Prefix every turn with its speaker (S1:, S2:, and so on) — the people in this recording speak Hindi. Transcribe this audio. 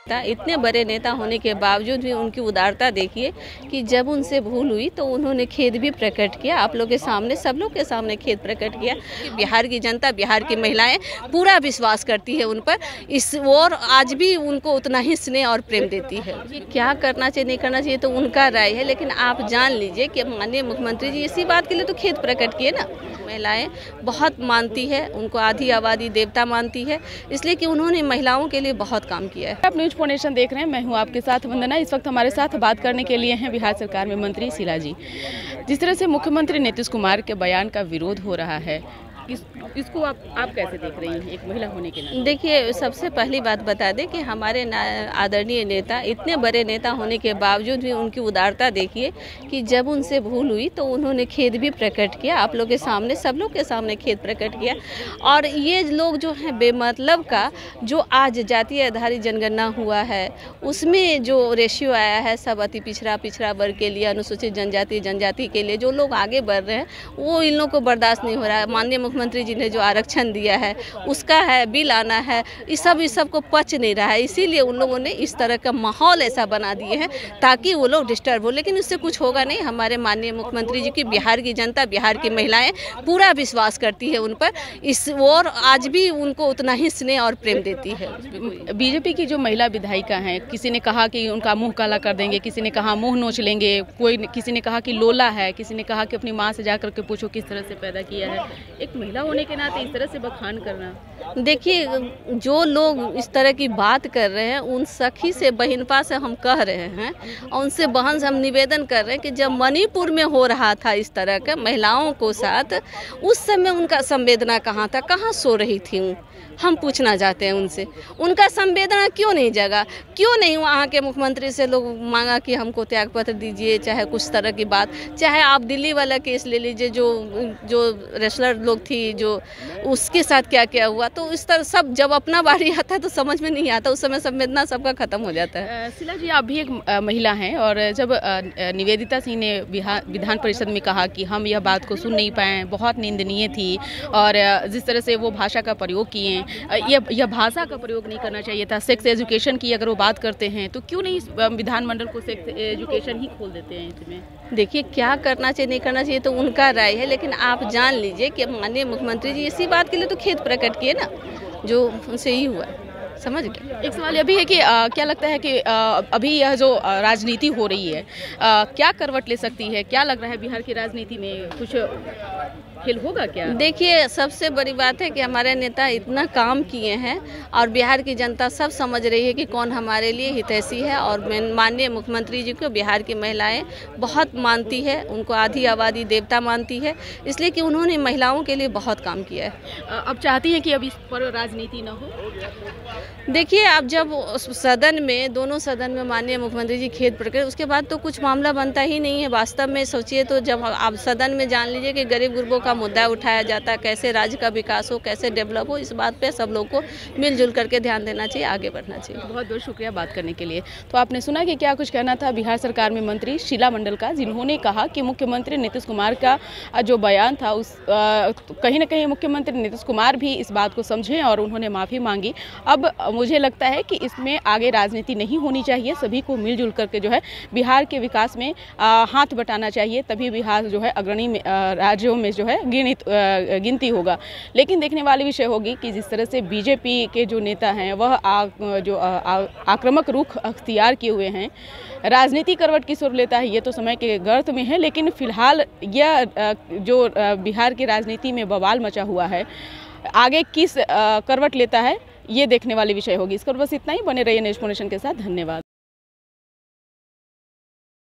S1: इतने बड़े नेता होने के बावजूद भी उनकी उदारता देखिए कि जब उनसे भूल हुई तो उन्होंने खेद भी प्रकट किया, आप लोग के सामने, सब लोग के सामने खेद प्रकट किया कि बिहार की जनता, बिहार की महिलाएं पूरा विश्वास करती है उन पर, इस और आज भी उनको उतना ही स्नेह और प्रेम देती है। क्या करना चाहिए नहीं करना चाहिए तो उनका राय है, लेकिन आप जान लीजिए कि माननीय मुख्यमंत्री जी इसी बात के लिए तो खेद प्रकट किए ना। महिलाएं बहुत मानती है, उनको आधी आबादी देवता मानती है, इसलिए कि उन्होंने महिलाओं के लिए बहुत काम किया है।
S2: आप न्यूज फाउंडेशन देख रहे हैं, मैं हूं आपके साथ वंदना। इस वक्त हमारे साथ बात करने के लिए हैं बिहार सरकार में मंत्री शीला जी। जिस तरह से मुख्यमंत्री नीतीश कुमार के बयान का विरोध हो रहा है, इसको आप कैसे देख रही हैं एक महिला होने के नाते?
S1: देखिए, सबसे पहली बात बता दें कि हमारे आदरणीय नेता, इतने बड़े नेता होने के बावजूद भी उनकी उदारता देखिए कि जब उनसे भूल हुई तो उन्होंने खेद भी प्रकट किया, आप लोग के सामने, सब लोग के सामने खेद प्रकट किया। और ये लोग जो हैं बेमतलब का, जो आज जातीय आधारित जनगणना हुआ है उसमें जो रेशियो आया है सब अति पिछड़ा वर्ग के लिए, अनुसूचित जनजाति के लिए जो लोग आगे बढ़ रहे हैं, वो इन लोगों को बर्दाश्त नहीं हो रहा है। माननीय मुख्यमंत्री जी ने जो आरक्षण दिया है उसका है, बिल आना है, इस सब को पच नहीं रहा है, इसीलिए उन लोगों ने इस तरह का माहौल ऐसा बना दिए हैं ताकि वो लोग डिस्टर्ब हो। लेकिन इससे कुछ होगा नहीं। हमारे माननीय मुख्यमंत्री जी की बिहार की जनता, बिहार की महिलाएं पूरा विश्वास करती है उन पर, इस और आज भी उनको उतना ही स्नेह और प्रेम देती है।
S2: बीजेपी की जो महिला विधायिका हैं, किसी ने कहा कि उनका मुंह काला कर देंगे, किसी ने कहा मुंह नोच लेंगे, किसी ने कहा कि लोला है, किसी ने कहा कि अपनी माँ से जाकर के पूछो किस तरह से पैदा किया है। एक महिला होने के नाते इस तरह से बखान करना,
S1: देखिए, जो लोग इस तरह की बात कर रहे हैं उन सखी से, बहनपा से हम कह रहे हैं और उनसे बहन से हम निवेदन कर रहे हैं कि जब मणिपुर में हो रहा था इस तरह के महिलाओं को साथ, उस समय उनका संवेदना कहाँ था, कहाँ सो रही थी? हम पूछना चाहते हैं उनसे, उनका संवेदना क्यों नहीं जगा? क्यों नहीं वहाँ के मुख्यमंत्री से लोग मांगा कि हमको त्यागपत्र दीजिए, चाहे कुछ तरह की बात, चाहे आप दिल्ली वाला केस ले लीजिए, जो रेसलर लोग थी, जो उसके साथ क्या क्या हुआ, तो इस तरह सब जब अपना बारी आता है तो समझ में नहीं आता, उस समय संवेदना सबका खत्म हो जाता है।
S2: शीला जी, आप भी एक महिला हैं और जब निवेदिता सिंह ने विधान परिषद में कहा कि हम यह बात को सुन नहीं पाए, बहुत निंदनीय थी, और जिस तरह से वो भाषा का प्रयोग किए, यह भाषा का प्रयोग नहीं करना चाहिए था। सेक्स एजुकेशन की अगर वो बात करते हैं तो क्यों नहीं विधानमंडल को सेक्स एजुकेशन ही खोल देते हैं इसमें?
S1: देखिए, क्या करना चाहिए नहीं करना चाहिए तो उनका राय है, लेकिन आप जान लीजिए कि माननीय मुख्यमंत्री जी इसी बात के लिए तो खेद प्रकट किए ना, जो उनसे ही हुआ। समझ गए।
S2: एक सवाल यह भी है कि क्या लगता है कि अभी यह जो राजनीति हो रही है क्या करवट ले सकती है? क्या लग रहा है बिहार की राजनीति में कुछ खेल होगा क्या?
S1: देखिए, सबसे बड़ी बात है कि हमारे नेता इतना काम किए हैं और बिहार की जनता सब समझ रही है कि कौन हमारे लिए हितैषी है, और माननीय मुख्यमंत्री जी को बिहार की महिलाएं बहुत मानती है, उनको आधी आबादी देवता मानती है, इसलिए कि उन्होंने महिलाओं के लिए बहुत काम किया है।
S2: अब चाहती हैं कि अब इस पर राजनीति न हो?
S1: देखिए, अब जब सदन में, दोनों सदन में माननीय मुख्यमंत्री जी खेद प्रकट, उसके बाद तो कुछ मामला बनता ही नहीं है। वास्तव में सोचिए तो जब आप सदन में जान लीजिए कि गरीब गुरबों का मुद्दा उठाया जाता है, कैसे राज्य का विकास हो, कैसे डेवलप हो, इस बात पे सब लोग को मिलजुल करके ध्यान देना चाहिए, आगे बढ़ना चाहिए।
S2: बहुत बहुत शुक्रिया बात करने के लिए। तो आपने सुना कि क्या कुछ कहना था बिहार सरकार में मंत्री शीला मंडल का, जिन्होंने कहा कि मुख्यमंत्री नीतीश कुमार का जो बयान था उस कहीं ना कहीं मुख्यमंत्री नीतीश कुमार भी इस बात को समझें और उन्होंने माफ़ी मांगी। अब मुझे लगता है कि इसमें आगे राजनीति नहीं होनी चाहिए, सभी को मिलजुल करके जो है बिहार के विकास में हाथ बटाना चाहिए, तभी बिहार जो है अग्रणी राज्यों में जो है गिनती होगा। लेकिन देखने वाली विषय होगी कि जिस तरह से बीजेपी के जो नेता हैं वह आक्रामक रुख अख्तियार किए हुए हैं, राजनीति करवट किस ओर लेता है ये तो समय के गर्त में है, लेकिन फिलहाल यह जो बिहार की राजनीति में बवाल मचा हुआ है, आगे किस करवट लेता है ये देखने वाली विषय होगी। इस पर बस इतना ही। बने रहिए न्यूज फाउंडेशन के साथ। धन्यवाद।